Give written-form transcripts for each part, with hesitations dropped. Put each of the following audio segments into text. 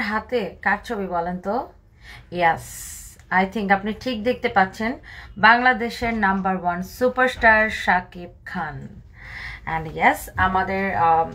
হাতে কার ছবি বলেন তো? ইয়াস, আই থিঙ্ক আপনি ঠিক দেখতে পাচ্ছেন, বাংলাদেশের number 1 superstar Shakib Khan. And yes, আমাদের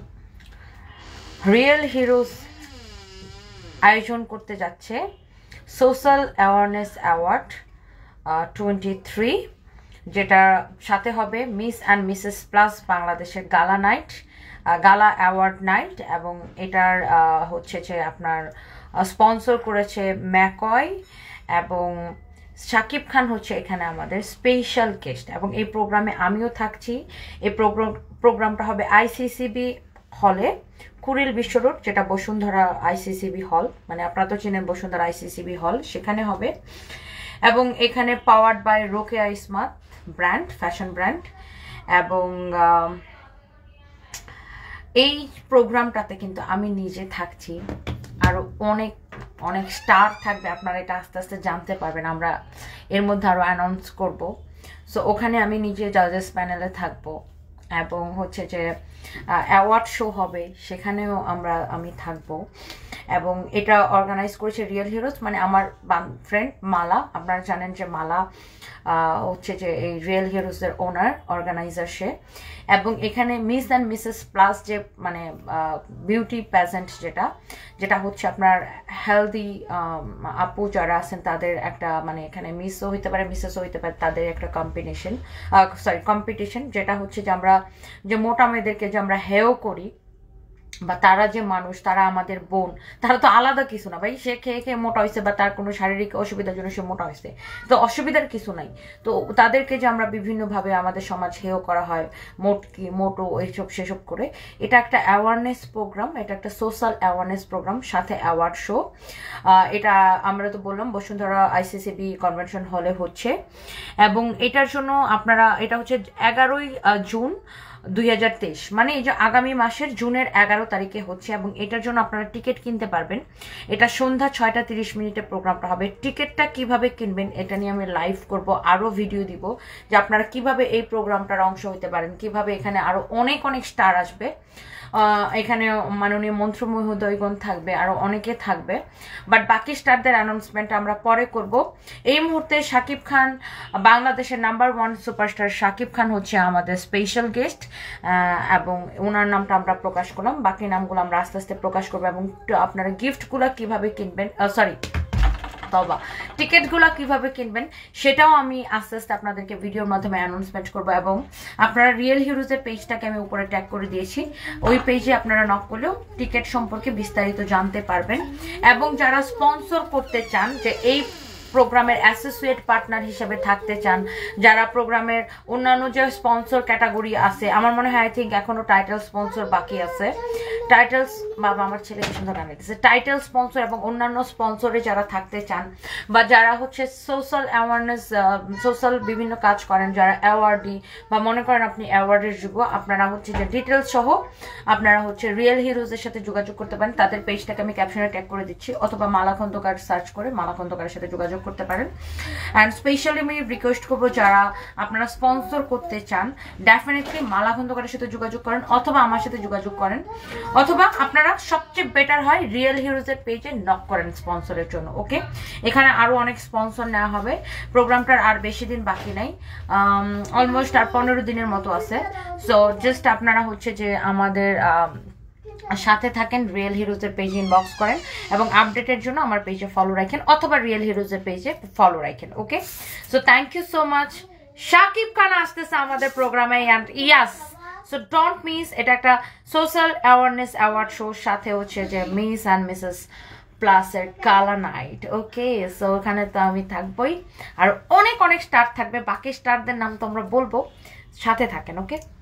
রিয়েল হিরোজ আয়োজন করতে যাচ্ছে সোশ্যাল অ্যাওয়ারনেস অ্যাওয়ার্ড 23, যেটার সাথে হবে মিস অ্যান্ড মিসেস প্লাস বাংলাদেশের গালা নাইট, গালা অ্যাওয়ার্ড নাইট। এবং এটার হচ্ছে যে আপনার স্পন্সর করেছে ম্যাকয়, এবং শাকিব খান হচ্ছে এখানে আমাদের স্পেশাল গেস্ট। এবং এই প্রোগ্রামে আমিও থাকছি। এই প্রোগ্রামটা হবে আইসিসিবি হলে, কুড়িল বিশ্ব রোড, যেটা বসুন্ধরা আইসিসিবি হল, মানে আপনারা তো চেনেন বসুন্ধরা আইসিসিবি হল, সেখানে হবে। এবং এখানে powered by Rokeya Ismat brand, fashion brand. এবং এই প্রোগ্রামটাতে কিন্তু আমি নিজে থাকছি, আরো অনেক অনেক স্টার থাকবে, আপনারা এটা আস্তে আস্তে জানতে পারবেন, আমরা এর মধ্যে আরো অ্যানাউন্স করব। সো ওখানে আমি নিজে জাজেস প্যানেলে থাকবো, এবং হচ্ছে যে অ্যাওয়ার্ড শো হবে, সেখানেও আমি থাকবো। এবং এটা অর্গানাইজ করেছে রিয়েল হিরোজ, মানে আমার ফ্রেন্ড মালা। আপনারা জানেন যে মালা হচ্ছে যে এই রিয়েল হিরোজের ওনার, অর্গানাইজার সে। এবং এখানে মিস অ্যান্ড মিসেস প্লাস যে মানে বিউটি প্যাজেন্ট, যেটা হচ্ছে আপনার হেলদি আপু যারা আছেন তাদের একটা, মানে এখানে মিসও হইতে পারে মিসেসও হইতে পারে, তাদের একটা কম্পিটিশন, যেটা হচ্ছে যে আমরা যে মোটা মেয়েদেরকে যে আমরা হেয় করি, বা তারা যে মানুষ, তারা আমাদের বোন, তারা তো আলাদা কিছু না ভাই। সে খেয়ে খেয়ে মোটা হয়েছে বা তার কোনো শারীরিক অসুবিধার জন্য সে মোটা হয়েছে, তো অসুবিধার কিছু নাই। তো তাদেরকে যে আমরা বিভিন্নভাবে আমাদের সমাজ হেয় করা হয়, মোটো এইসব সেসব করে, এটা একটা অ্যাওয়ারনেস প্রোগ্রাম, এটা একটা সোশ্যাল অ্যাওয়ারনেস প্রোগ্রাম, সাথে অ্যাওয়ার্ড শো। এটা আমরা তো বললাম বসুন্ধরা আইসিসিবি কনভেনশন হলে হচ্ছে। এবং এটার জন্য আপনারা, এটা হচ্ছে 11ই জুন 2023, মানে এই যে আগামী মাসের জুনের 11 তারিখে হচ্ছে। এবং এটার জন্য আপনারা টিকিট কিনতে পারবেন। এটা সন্ধ্যা 6টা 30 মিনিটে প্রোগ্রামটা হবে। টিকিটটা কিভাবে কিনবেন এটা নিয়ে আমি লাইভ করব, আরো ভিডিও দিব, যে আপনারা কিভাবে এই প্রোগ্রামটার অংশ হতে পারেন, কিভাবে এখানে আরো অনেক অনেক স্টার আসবে। এখানে মাননীয় মন্ত্রী মহোদয়গণ থাকবে, আরো অনেকে থাকবে, বাট বাকি স্টারদের অ্যানাউন্সমেন্ট আমরা পরে করব। এই মুহূর্তে শাকিব খান, বাংলাদেশের নাম্বার 1 সুপারস্টার শাকিব খান হচ্ছে আমাদের স্পেশাল গেস্ট, এবং ওনার নামটা আমরা প্রকাশ করলাম, বাকি নামগুলো আমরা আস্তে আস্তে প্রকাশ করবো। এবং আপনারা গিফটগুলো কিভাবে কিনবেন, টিকিটগুলো কিভাবে কিনবেন সেটাও আমি আস্তে আস্তে আপনাদেরকে ভিডিওর মাধ্যমে অ্যানাউন্সমেন্ট করবো। এবং আপনারা রিয়েল হিরোজের পেজটাকে আমি উপরে ট্যাগ করে দিয়েছি, ওই পেজে আপনারা নক করলেও টিকিট সম্পর্কে বিস্তারিত জানতে পারবেন। এবং যারা স্পন্সর করতে চান, যে এই প্রোগ্রামের অ্যাসোসিয়েট পার্টনার হিসেবে থাকতে চান, যারা প্রোগ্রামের অন্যান্য যে স্পন্সর ক্যাটাগরি আছে, আমার মনে হয় আই থিঙ্ক এখনো টাইটেল স্পন্সর বাকি আছে, টাইটেলস, বাবা আমার ছেলে কি সুন্দর গান লিখেছে, টাইটেল স্পন্সর এবং অন্যান্য স্পন্সরে যারা থাকতে চান, বা যারা হচ্ছে সোশ্যাল অ্যাওয়ারনেস, সোশ্যাল বিভিন্ন কাজ করেন, যারা অ্যাওয়ার্ডি, বা মনে করেন আপনি অ্যাওয়ার্ডের যোগ্য, আপনারা হচ্ছে যে ডিটেলস সহ আপনারা হচ্ছে রিয়েল হিরোজের সাথে যোগাযোগ করতে পারেন। তাদের পেজটাকে আমি ক্যাপশনে ট্যাগ করে দিচ্ছি, অথবা মালা খন্দকার সার্চ করে মালা খন্দকারের সাথে যোগাযোগ করতে পারেন। অ্যান্ড স্পেশালি আমি রিকোয়েস্ট করবো, যারা আপনারা স্পন্সর করতে চান, ডেফিনেটলি মালা খন্দকারের সাথে যোগাযোগ করেন, অথবা আমার সাথে যোগাযোগ করেন, অথবা আপনারা সবচেয়ে বেটার হয় রিয়েল হিরোজের পেজে নক করেন স্পন্সরের জন্য। ওকে, এখানে আরো অনেক স্পন্সর নেওয়া হবে। প্রোগ্রামটার আর বেশি দিন বাকি নাই, অলমোস্ট আর 15 দিনের মতো আছে। সো জাস্ট আপনারা হচ্ছে যে আমাদের সাথে থাকেন, রিয়েল হিরোজের পেজে ইনবক্স করেন, এবং আপডেটের জন্য আমার পেজে ফলো রাখেন, অথবা রিয়েল হিরোজের পেজে ফলো রাখেন। Okay, so thank you so much. Shakib Khan আসতেছে আমাদের প্রোগ্রামে, and yes, so don't miss. এটা একটা সোশ্যাল অ্যাওয়ারনেস অ্যাওয়ার্ড শোর সাথে হচ্ছে যে মিস অ্যান্ড মিসেস প্লাসের কালা নাইট। ওকে, সো ওখানে তো আমি থাকবোই, আর অনেক অনেক স্টার থাকবে, বাকি স্টারদের নাম তো আমরা বলবো, সাথে থাকেন। ওকে।